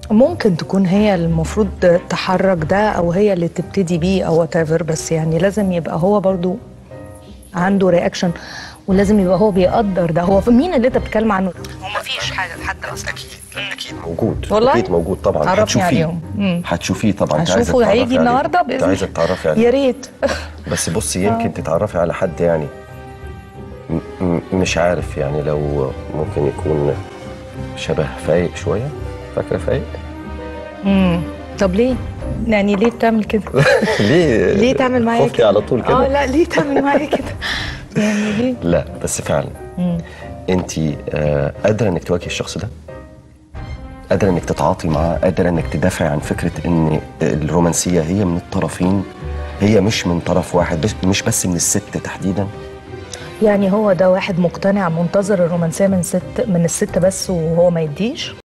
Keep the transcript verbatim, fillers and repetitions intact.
ممكن تكون هي المفروض تحرك ده او هي اللي تبتدي بيه او وات ايفر، بس يعني لازم يبقى هو برضو عنده رياكشن، ولازم يبقى هو بيقدر ده. هو مين اللي انت بتتكلم عنه؟ هو ما فيش حاجه لحد اصلا. اكيد اكيد موجود، والله اكيد موجود طبعا. هتشوفيه هتشوفيه طبعا. هشوفه هيجي النهارده باذن الله. عايزه تتعرفي عليه يا ريت. بس بصي يمكن آه. تتعرفي على حد يعني مش عارف، يعني لو ممكن يكون شبه فايق شويه. فاكره فايق؟ امم طب ليه؟ يعني ليه بتعمل كده؟ ليه؟ ليه تعمل معايا كده؟ على طول كده؟ اه لا ليه تعمل معايا كده؟ يعني ليه؟ لا بس فعلا انت آه قادره انك تواجهي الشخص ده؟ قادره انك تتعاطي معاه؟ قادره انك تدافعي عن فكره ان الرومانسيه هي من الطرفين، هي مش من طرف واحد بس، مش بس من الست تحديدا؟ يعني هو ده واحد مقتنع منتظر الرومانسيه من ست من الست بس وهو ما يديش؟